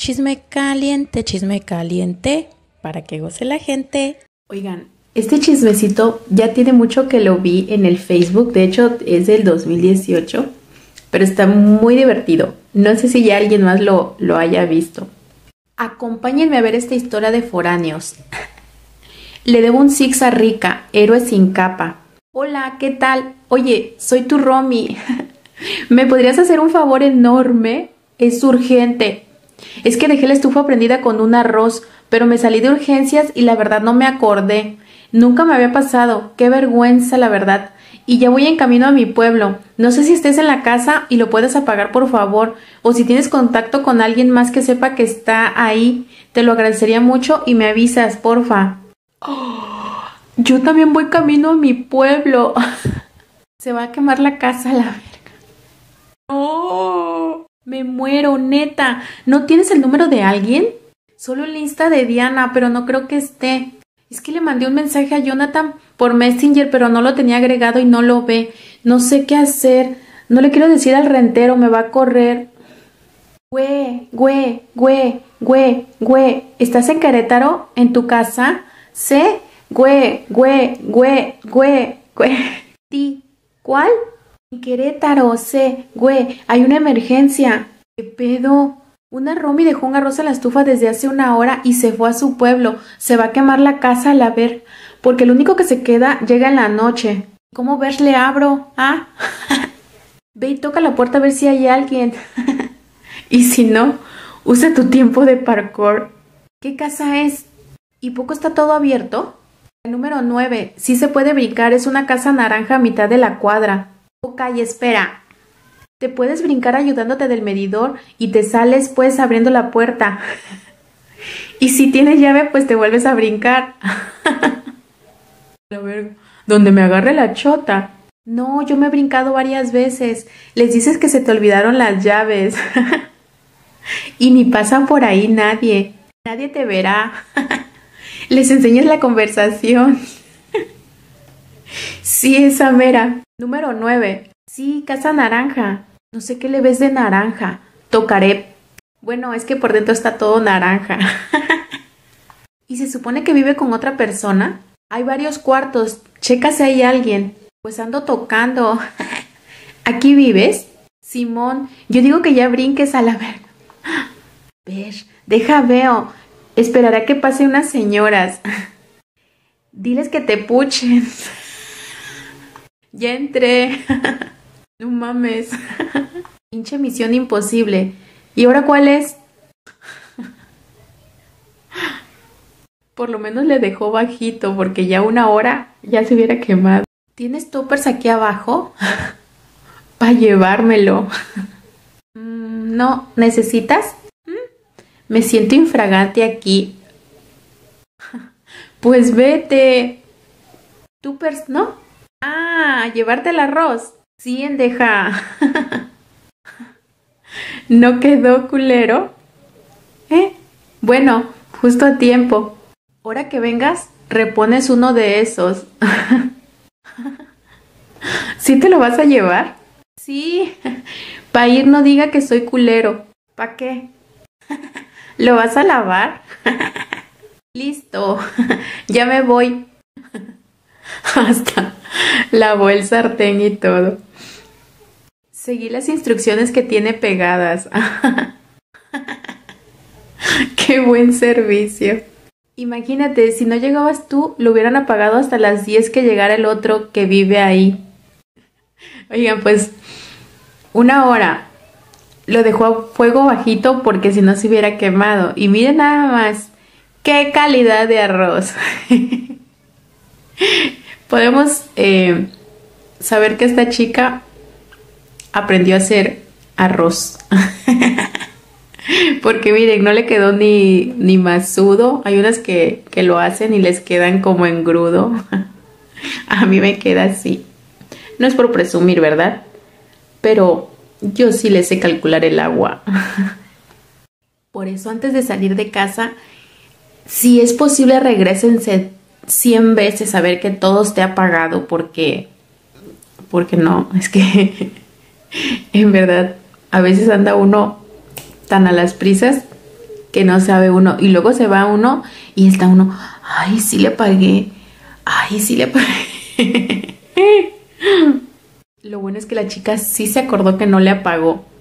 chisme caliente, para que goce la gente. Oigan, este chismecito ya tiene mucho que lo vi en el Facebook, de hecho es del 2018, pero está muy divertido. No sé si ya alguien más lo haya visto. Acompáñenme a ver esta historia de foráneos. Le debo un six a Rica, héroe sin capa. Hola, ¿qué tal? Oye, soy tu Romy. ¿Me podrías hacer un favor enorme? Es urgente. Es que dejé la estufa prendida con un arroz, pero me salí de urgencias y la verdad no me acordé. Nunca me había pasado. Qué vergüenza, la verdad. Y ya voy en camino a mi pueblo. No sé si estés en la casa y lo puedes apagar, por favor. O si tienes contacto con alguien más que sepa que está ahí. Te lo agradecería mucho y me avisas, porfa. Oh, yo también voy camino a mi pueblo. Se va a quemar la casa, la verga. ¡Oh! Me muero, neta. ¿No tienes el número de alguien? Solo el Insta de Diana, pero no creo que esté. Es que le mandé un mensaje a Jonathan por Messenger, pero no lo tenía agregado y no lo ve. No sé qué hacer. No le quiero decir al rentero, me va a correr. Güey. ¿Estás en Querétaro? ¿En tu casa? ¿Sí? Güey. ¿Ti? ¿Cuál? En Querétaro, sé, güey, hay una emergencia. ¿Qué pedo? Una Romy dejó un arroz en la estufa desde hace una hora y se fue a su pueblo. Se va a quemar la casa al ver, porque el único que se queda llega en la noche. ¿Cómo ves? Le abro, ¿ah? Ve y toca la puerta a ver si hay alguien. Y si no, usa tu tiempo de parkour. ¿Qué casa es? ¿Y poco está todo abierto? El número 9, sí se puede brincar, es una casa naranja a mitad de la cuadra. Ok, espera. Te puedes brincar ayudándote del medidor y te sales pues abriendo la puerta. Y si tienes llave, pues te vuelves a brincar. A ver, donde me agarre la chota. No, yo me he brincado varias veces. Les dices que se te olvidaron las llaves. Y ni pasan por ahí nadie. Nadie te verá. Les enseñas la conversación. Sí, esa mera. Número 9. Sí, casa naranja. No sé qué le ves de naranja. Tocaré. Bueno, es que por dentro está todo naranja. ¿Y se supone que vive con otra persona? Hay varios cuartos. Checa si hay alguien. Pues ando tocando. ¿Aquí vives? Simón, yo digo que ya brinques a la verga. Ver, deja veo. Esperaré a que pase unas señoras. Diles que te puchen. Ya entré. No mames. Pinche misión imposible. ¿Y ahora cuál es? Por lo menos le dejó bajito, porque ya una hora ya se hubiera quemado. ¿Tienes toppers aquí abajo? Para llevármelo. No, ¿necesitas? Me siento infragante aquí. Pues vete. Toppers, ¿no? Ah, llevarte el arroz. Sí, endeja. ¿No quedó culero? Bueno, justo a tiempo. Ahora que vengas, repones uno de esos. ¿Sí te lo vas a llevar? Sí. Pa' ir no diga que soy culero. ¿Pa' qué? ¿Lo vas a lavar? Listo. Ya me voy. Hasta lavó el sartén y todo. Seguí las instrucciones que tiene pegadas. Qué buen servicio. Imagínate, si no llegabas tú, lo hubieran apagado hasta las 10 que llegara el otro que vive ahí. Oigan, pues, una hora. Lo dejó a fuego bajito porque si no se hubiera quemado. Y miren nada más, qué calidad de arroz. Podemos saber que esta chica aprendió a hacer arroz. Porque miren, no le quedó ni masudo. Hay unas que lo hacen y les quedan como engrudo. A mí me queda así. No es por presumir, ¿verdad? Pero yo sí le sé calcular el agua. Por eso antes de salir de casa, si es posible, regrésense 100 veces a ver que todo esté apagado, porque no, es que en verdad a veces anda uno tan a las prisas que no sabe uno. Y luego se va uno y está uno, ay, sí le pagué, ay, sí le pagué. Lo bueno es que la chica sí se acordó que no le apagó.